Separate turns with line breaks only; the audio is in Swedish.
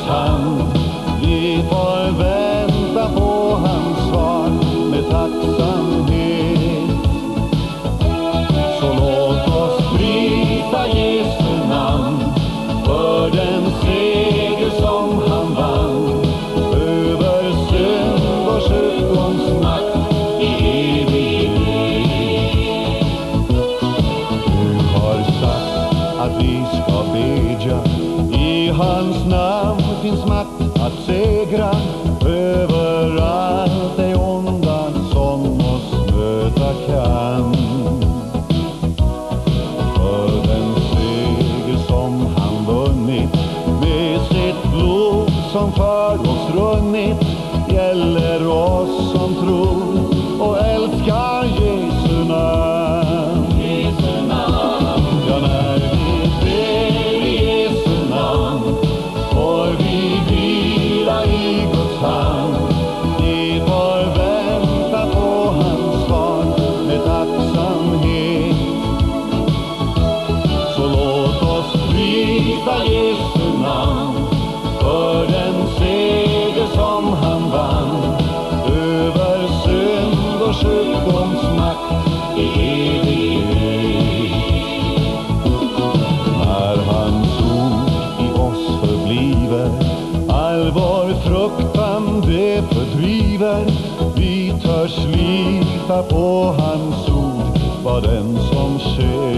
kan. Vi får vänta på hans svar med tacksamhet. Så låt oss prisa Jesu namn för den seger som han vann över synd och sjukdoms makt i evighet. Du har sagt att vi ska bedja, i hans namn finns makt att segra över allt det onda som oss möta kan. För den seger som han vunnit med sitt blod som för oss runnit gäller oss som tror och älskar Jesu namn. Jesu namn. Ja, när vi ber i Jesu namn får vi vila i Guds hand. Vi får vänta på hans svar med tacksamhet. Så låt oss prisa Jesu namn för den seger som han vann över synd och sjukdoms makt i evighet. När hans ord i oss förbliver, all vår fruktan det fördriver. Vi törs lita på hans ord, vad den som sker.